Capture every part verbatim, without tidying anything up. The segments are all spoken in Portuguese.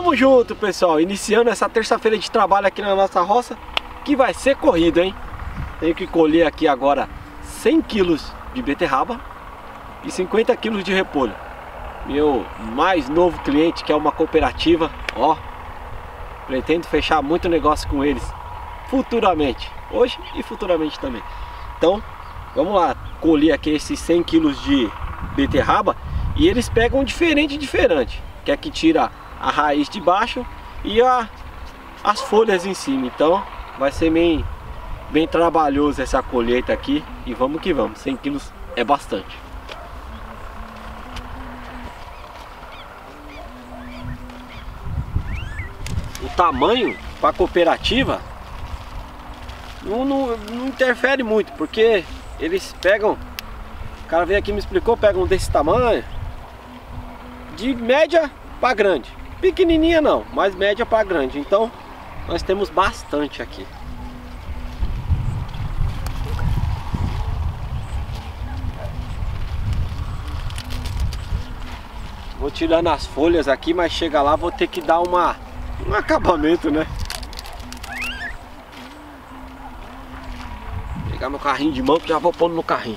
Tamo junto, pessoal, iniciando essa terça-feira de trabalho aqui na nossa roça, que vai ser corrido, hein? Tenho que colher aqui agora cem quilos de beterraba e cinquenta quilos de repolho. Meu mais novo cliente, que é uma cooperativa, ó, pretendo fechar muito negócio com eles futuramente, hoje e futuramente também. Então, vamos lá, colher aqui esses cem quilos de beterraba e eles pegam diferente, diferente, que é que tira a raiz de baixo e a, as folhas em cima. Então, vai ser bem, bem trabalhoso essa colheita aqui e vamos que vamos, cem quilos é bastante. O tamanho para a cooperativa não, não, não interfere muito, porque eles pegam, o cara veio aqui e me explicou, pegam desse tamanho, de média para grande, pequenininha não, mas média para grande. Então nós temos bastante aqui. Vou tirando as folhas aqui, mas chega lá vou ter que dar uma um acabamento, né? Pegar meu carrinho de mão que já vou pondo no carrinho.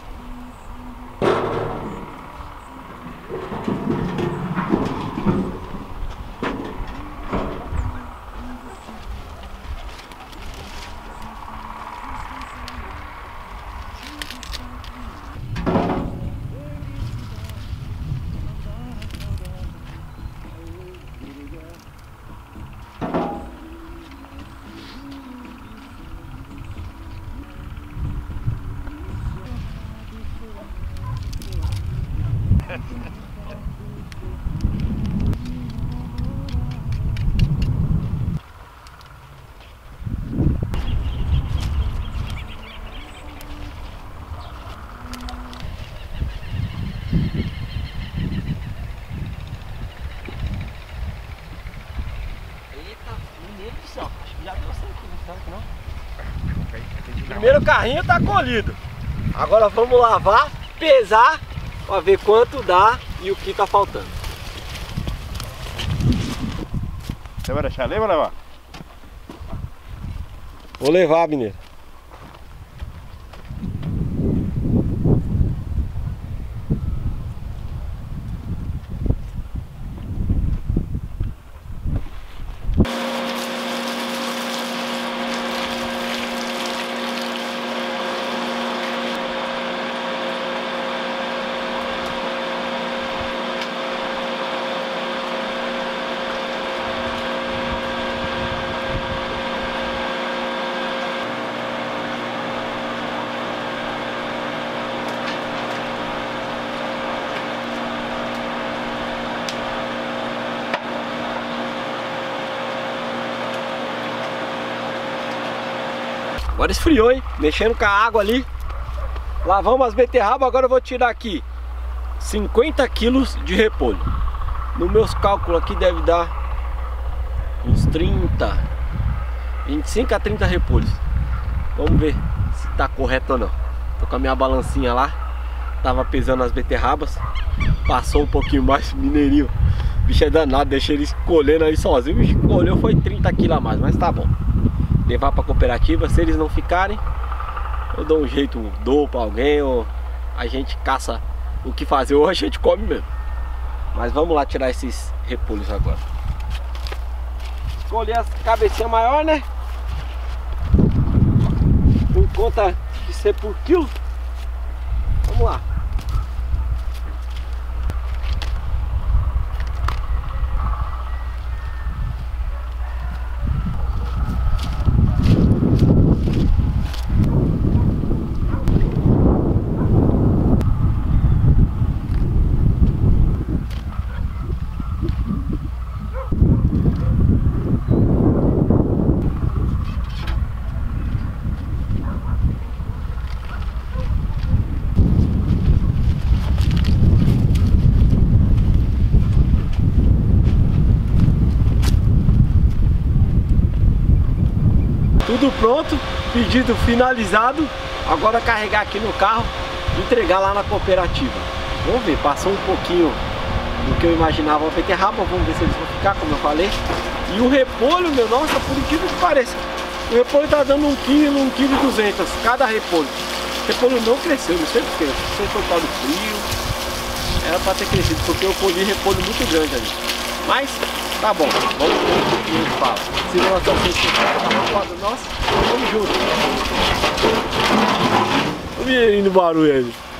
Primeiro carrinho tá colhido. Agora vamos lavar, pesar para ver quanto dá e o que tá faltando. Você vai deixar ali ou vai levar? Vou levar, mineiro. Agora esfriou, hein? Mexendo com a água ali. Lavamos as beterrabas. Agora eu vou tirar aqui cinquenta quilos de repolho. Nos meus cálculos aqui deve dar uns trinta, vinte e cinco a trinta repolhos. Vamos ver se tá correto ou não. Tô com a minha balancinha lá. Tava pesando as beterrabas. Passou um pouquinho mais, mineirinho. Bicho é danado, deixei ele colhendo aí sozinho. O bicho colheu foi trinta quilos a mais, mas tá bom. Levar para cooperativa, se eles não ficarem, eu dou um jeito, dou para alguém, ou a gente caça o que fazer, ou a gente come mesmo. Mas vamos lá tirar esses repolhos agora. Escolher as cabecinhas maiores, né? Por conta de ser por quilo. Vamos lá. Tudo pronto, pedido finalizado. Agora carregar aqui no carro e entregar lá na cooperativa. Vamos ver, passou um pouquinho do que eu imaginava a beterraba. Vamos ver se eles vão ficar, como eu falei. E o repolho, meu, nossa, por incrível que pareça, o repolho tá dando um quilo, um quilo e duzentos cada repolho. O repolho não cresceu, não sei porquê, não sei se foi por causa do frio. Era para ter crescido, porque eu colhi repolho muito grande ali. Mas, tá bom, vamos ver o que eles falam. Se não nós estamos sentindo, nossa, vamos junto. Olha aí no barulho aí.